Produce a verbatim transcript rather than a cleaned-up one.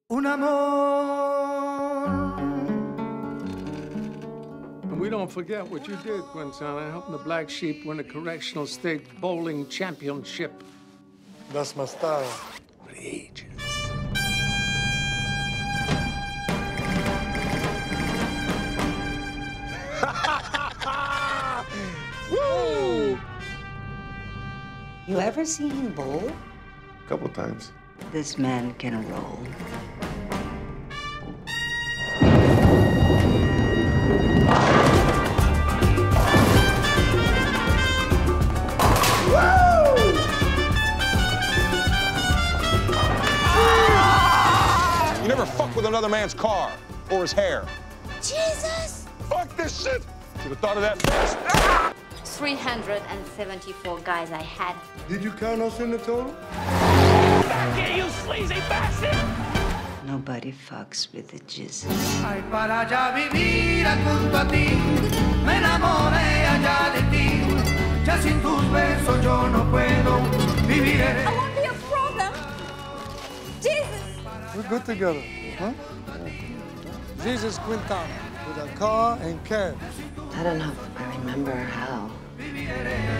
Un amor. And we don't forget what you did, Quintana, helping the Black Sheep win a correctional state bowling championship. Das my style. For the ages. Woo! You ever seen him bowl? A couple times. This man can roll. You never fuck with another man's car or his hair. Jesus! Fuck this shit! Should have thought of that first. three hundred seventy-four guys I had. Did you count us in the total? Back here, you sleazy bastard! Nobody fucks with the Jesus. Ay, para ya vivir junto a ti, me enamoré allá de ti. Ya sin tus besos yo no puedo vivir. I won't be a problem. Jesus! We're good together, huh? Jesus Quintana with a car and cab. I don't know if I remember how.